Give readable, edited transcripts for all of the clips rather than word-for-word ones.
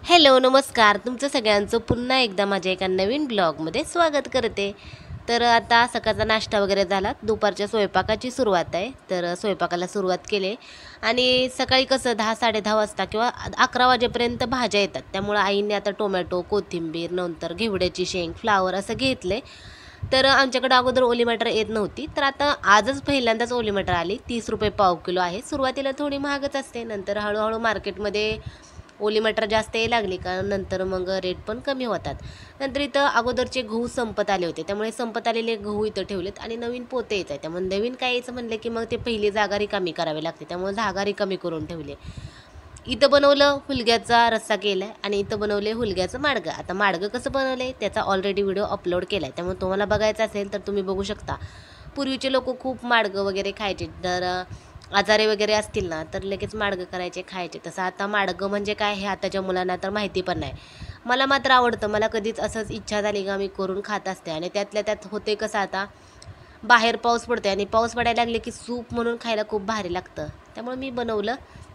Hello नमस्कार. तुमचं सगळ्यांचं पुन्हा एकदा माझ्या एका नवीन ब्लॉगमध्ये स्वागत करते. तर आता सकाळचा नाश्ता वगैरे झाला. दुपारच्या स्वयंपाकाची सुरुवात आहे. तर स्वयंपाकाला सुरुवात केली आणि सकाळी कसं 10-10:30 वाजता किंवा 11 वाजेपर्यंत भाज्या येतात. त्यामुळं आईने आता टोमॅटो, कोथिंबीर, नंतर घेवड्याची शेंग, फ्लावर असं घेतलं. तर आमच्याकडं अगोदर ओली मटर येत नव्हती. तर आता आजच पहिल्यांदाच ओली मटर आली. 30 रुपये पाव किलो आहे. सुरुवातीला थोडी महागच असते. नंतर हळूहळू मार्केटमध्ये ओली मटर जास्त यायला लागली का नंतर मग रेट पण कमी होतात. नंतर इथं अगोदरचे गहू संपत आले होते. त्यामुळे संपत आलेले गहू इथं ठेवलेत आणि नवीन पोते येत आहे. त्यामुळे नवीन काय यायचं म्हणलं की मग ते पहिली जागा रिकामी करावी लागते. त्यामुळे जागा रिकामी करून ठेवले. इथं बनवलं हुलग्याचा रस्सा केला आहे आणि इथं बनवले हुलग्याचं माडगं. आता माडगं कसं बनवलं आहे त्याचा ऑलरेडी व्हिडिओ अपलोड केला आहे. त्यामुळे तुम्हाला बघायचं असेल तर तुम्ही बघू शकता. पूर्वीचे लोक खूप माडगं वगैरे खायचे. तर आजारे वगैरे असतील ना तर लगेच माडगं करायचे खायचे. तसं आता माडगं म्हणजे काय हे आताच्या मुलांना तर माहिती पण नाही. मला मात्र आवडतं. मला कधीच असंच इच्छा झाली का मी करून खात असते. आणि त्यातल्या त्यात होते कसं आता बाहेर पाऊस पडते आणि पाऊस पडायला लागले की सूप म्हणून खायला खूप भारी लागतं. त्यामुळे मी बनवलं.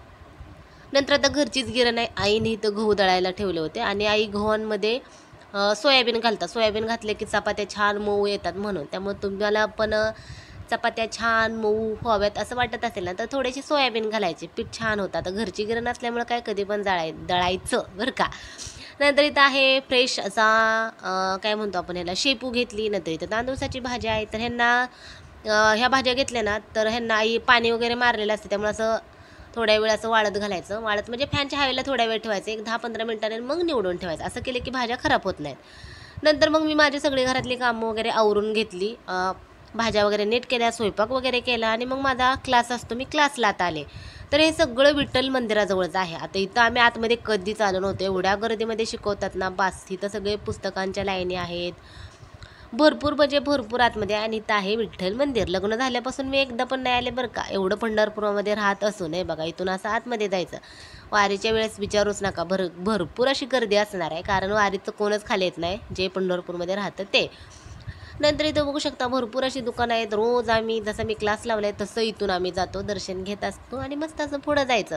नंतर आता घरचीच गिरण आहे. आईने इथं गहू दळायला ठेवले होते आणि आई गव्हांमध्ये सोयाबीन घालतात. सोयाबीन घातले की चपात्या छान मऊ येतात म्हणून. त्यामुळे तुम्हाला पण चपात्या छान मऊ व्हाव्यात असं वाटत असेल ना तर थोडेसे सोयाबीन घालायचे. पीठ छान होतं. आता घरची गिरण असल्यामुळे काय कधी पण दळायचं बरं का. नंतर इथं आहे फ्रेश असा काय म्हणतो आपण ह्याला शेपू घेतली. नंतर इथं तांदूळाची भाजी आहे. तर ह्यांना ह्या भाज्या घेतल्या ना तर ह्यांना आई पाणी वगैरे मारलेलं असते. त्यामुळे असं थोड्या वेळ असं वाळत घालायचं. वाळत म्हणजे फॅनच्या हवेला थोड्या वेळ ठेवायचं. एक 10-15 मिनिटांनी मग निवडून ठेवायचं. असं केलं की भाज्या खराब होत नाहीत. नंतर मग मी माझी सगळी घरातली कामं वगैरे आवरून घेतली. भाज्या वगैरे नीट केल्या, स्वयंपाक वगैरे केला आणि मग माझा क्लास असतो. मी क्लासला आता आले. तर हे सगळं विठ्ठल मंदिराजवळच आहे. आता इथं आम्ही आतमध्ये कधीच आलो नव्हतो. एवढ्या गर्दीमध्ये शिकवतात ना बास. इथं सगळे पुस्तकांच्या लाईनी आहेत. भरपूर म्हणजे भरपूर आतमध्ये. आणि इथं आहे विठ्ठल मंदिर. लग्न झाल्यापासून मी एकदा पण नाही आले बरं का. एवढं पंढरपुरामध्ये राहत असून आहे बघा. इथून असं आतमध्ये जायचं. वारीच्या वेळेस विचारूच नका. भरपूर अशी गर्दी असणार आहे. कारण वारीचं कोणच खाली येत नाही जे पंढरपूरमध्ये राहतं ते. नंतर इथं बघू शकता भरपूर अशी दुकानं आहेत. रोज आम्ही जसं मी क्लास लावला आहे तसं इथून आम्ही जातो, दर्शन घेत असतो आणि मस्त असं पुढं जायचं.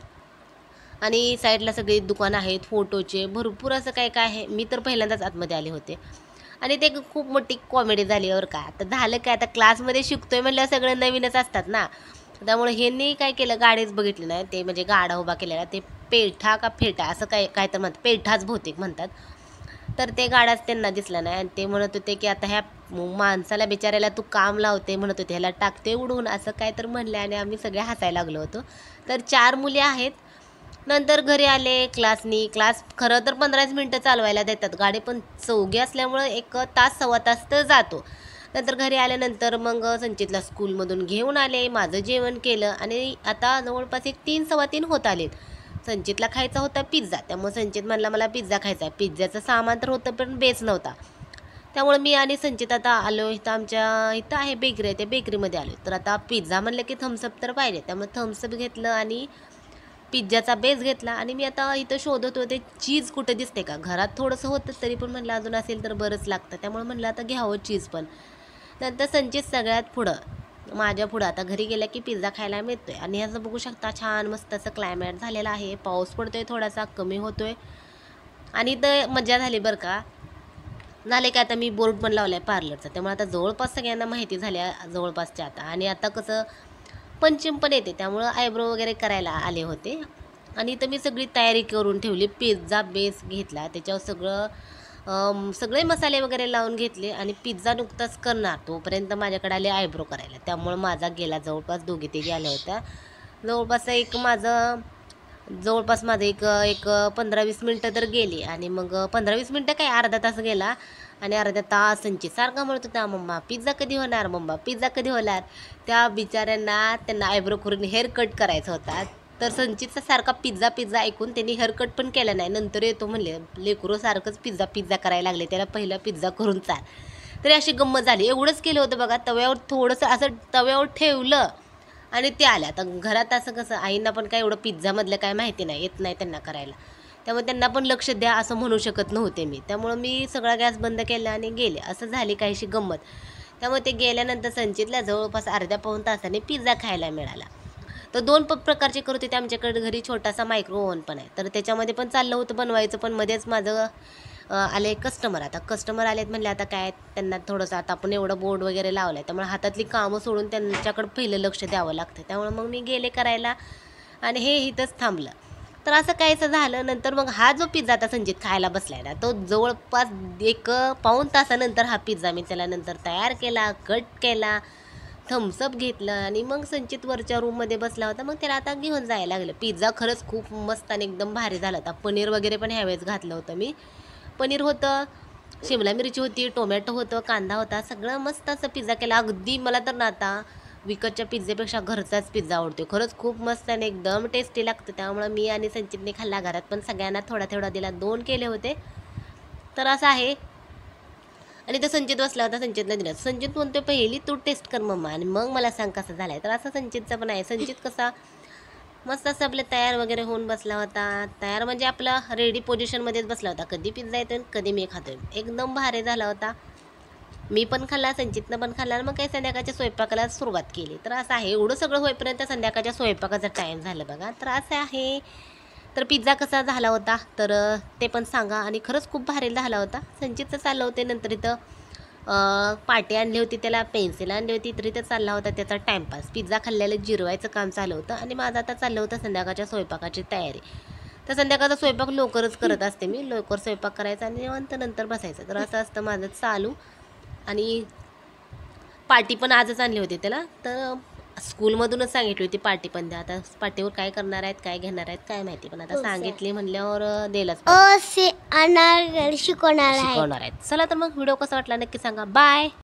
आणि साईडला सगळी दुकानं आहेत फोटोचे. भरपूर असं काय काय आहे. मी तर पहिल्यांदाच आतमध्ये आले होते. आणि ते खूप मोठी कॉमेडी झाली बरं का. आता झालं काय, आता क्लासमध्ये शिकतोय म्हणल्यावर सगळं नवीनच असतात ना. त्यामुळे ह्यांनी काय केलं, गाडीच बघितली नाही. ते म्हणजे गाडा उभा केलेला. ते पेठा का फेटा असं काय काय तर म्हणतात. पेठाच बहुतेक म्हणतात. तर ते गाडाच त्यांना दिसला नाही आणि ते म्हणत होते की आता ह्या माणसाला बिचाऱ्याला तू काम लावते म्हणत होते, ह्याला टाकते उडवून असं काय तर म्हणले आणि आम्ही सगळे हसायला लागलो होतो. तर 4 मुली आहेत. नंतर घरी आले क्लास खरं तर 15च मिनटं चालवायला देतात. गाडी पण चौघी असल्यामुळं 1 तास सव्वा तास तर जातो. नंतर घरी आल्यानंतर मग संचितला स्कूलमधून घेऊन आले. माझं जेवण केलं आणि आता जवळपास एक 3-3:15 होत आलेत. संचितला खायचा होता पिझ्झा. त्यामुळे संचित म्हणला मला पिझ्झा खायचा आहे. पिझ्झाचं सामान तर होतं पण बेस नव्हता. त्यामुळे मी आणि संचित आता आलो. इथं आमच्या इथं आहे बेकरी आहे. त्या बेकरीमध्ये आलो. तर आता पिझ्झा म्हणलं की थम्सअप तर पाहिजे. त्यामुळे थम्सअप घेतलं आणि पिझ्झाचा बेस घेतला. आणि मी आता इथं शोधत होते चीज कुठं दिसते का. घरात थोडंसं होतं तरी पण म्हणलं अजून असेल तर बरंच लागतं. त्यामुळे म्हणलं आता घ्यावं चीज पण. नंतर संचित सगळ्यात पुढं माझ्या पुढं आता घरी गेल्या की पिझ्झा खायला मिळतोय. आणि ह्याचं बघू शकता छान मस्त असं क्लायमेट झालेलं आहे. पाऊस पडतोय थोडासा कमी होतोय. आणि इथं मजा झाली बरं का. झाले का आता मी बोर्ड पण लावलाय पार्लरचा. त्यामुळे आता जवळपास सगळ्यांना माहिती झाल्या जवळपासच्या आता. आणि आता कसं पंचम पण येते त्यामुळं आयब्रो वगैरे करायला आले होते. आणि इथं मी सगळी तयारी करून ठेवली. पिझ्झा बेस घेतला. त्याच्यावर सगळे मसाले वगैरे लावून घेतले आणि पिझ्झा नुकताच करणार तोपर्यंत माझ्याकडे आले आयब्रो करायला. त्यामुळं माझा गेला जवळपास दोघी तिघी आल्या होत्या. जवळपास माझं एक एक 15-20 मिनटं तर गेली. आणि मग 15-20 मिनटं काय अर्धा तास गेला. आणि अर्धा तास संचित सारखा म्हणत होता मम्मा पिझ्झा कधी होणार, मम्मा पिझ्झा कधी होणार. त्या बिचाऱ्यांना त्यांना आयब्रो करून हेअर कट करायचा होता. तर संचितचा सारखा पिझ्झा पिझ्झा ऐकून त्यांनी हेअर कट पण केला नाही. नंतर येतो म्हणले लेकरू सारखंच पिझ्झा पिझ्झा करायला लागले, त्याला पहिला पिझ्झा करून चाल. तरी अशी गंमत झाली. एवढंच केलं होतं बघा. तव्यावर थोडंसं असं तव्यावर ठेवलं आणि ते आल्या. आता घरात असं कसं आईंना पण काय एवढं पिझ्झामधलं काय माहिती नाही, येत नाही त्यांना करायला. त्यामुळे त्यांना पण लक्ष द्या असं म्हणू शकत नव्हते मी. त्यामुळं मी सगळा गॅस बंद केला आणि गेले. असं झाली काहीशी गंमत. त्यामुळे ते गेल्यानंतर संचितला जवळपास अर्ध्या पाऊण तासाने पिझ्झा खायला मिळाला. तर 2 प्रकारचे करत होते. आमच्याकडे घरी छोटासा मायक्रो ओव्हन पण आहे, तर त्याच्यामध्ये पण चाललं होतं बनवायचं. पण मध्येच माझं आले कस्टमर. आता कस्टमर आलेत म्हणले आता काय त्यांना थोडंसं, आता आपण एवढं बोर्ड वगैरे लावलं आहे त्यामुळे हातातली कामं सोडून त्यांच्याकडं पहिलं लक्ष द्यावं लागतं. त्यामुळे मग मी गेले करायला आणि हे इथंच थांबलं. तर असं काहीसं झालं. नंतर मग हा जो पिझ्झा आता संजित खायला बसलाय ना, तो जवळपास 1 पाऊण तासानंतर हा पिझ्झा मी त्याला नंतर तयार केला, कट केला, थम्सअप घेतलं आणि मग संचित वरच्या रूममध्ये बसला होता. मग त्याला आता घेऊन जायला लागलं. पिझ्झा खरंच खूप मस्त आणि एकदम भारी झाला होता. पनीर वगैरे पण ह्यावेळेस घातलं होतं मी. पनीर होतं, शिमला मिरची होती, टोमॅटो होतं, कांदा होता, सगळं मस्त असं पिझ्झा केला. अगदी मला तर ना आता विकतच्या पिझ्झेपेक्षा घरचाच पिझ्झा आवडतो. खरंच खूप मस्त आणि एकदम टेस्टी लागतं. त्यामुळं मी आणि संचितने खाल्ला. घरात पण सगळ्यांना थोडा थोडा दिला. 2 केले होते. तर असं आहे. आणि तो संचित बसला होता, संचितला दिला. संचित म्हणतो पहिली तू टेस्ट कर मम्मा आणि मग मला सांग कसं झालंय. तर असं संचितचं पण आहे. संचित कसा मस्त असं आपलं तयार वगैरे होऊन बसला होता. तयार म्हणजे आपला रेडी पोझिशनमध्येच बसला होता. कधी पिझ्झा येतोय कधी मी खातोय. एकदम भारी झाला होता. मी पण खाल्ला, संचितनं पण खाल्ला. मग काही संध्याकाळच्या स्वयंपाकाला सुरुवात केली. तर असं आहे. एवढं सगळं होईपर्यंत संध्याकाळच्या स्वयंपाकाचा टाईम झालं बघा. तर असं आहे. तर पिझ्झा कसा झाला होता तर ते पण सांगा. आणि खरंच खूप भारी झाला होता. संचितचं चाललं होते. नंतर इथं पाटी आणली होती, त्याला पेन्सिल आणली होती, तर इथं चालला होता त्याचा टाईमपास. पिझ्झा खाल्ल्याला जिरवायचं काम चालू होतं आणि माझं आता चाललं होतं संध्याकाळच्या स्वयंपाकाची तयारी. तर संध्याकाळचा स्वयंपाक लवकरच करत असते मी. लवकर स्वयंपाक करायचा आणि निवांत नंतर बसायचं. तर असं असतं माझं चालू. आणि पाटी पण आजच आणली होती त्याला. तर स्कूलमधूनच सांगितली होती पाटी पण द्या. आता पाटीवर काय करणार आहेत, काय घेणार आहेत काय माहिती, पण आता सांगितली म्हणल्यावर द्यायलाच शिकवणार आहेत. चला तर मग व्हिडिओ कसा वाटला नक्की सांगा. बाय.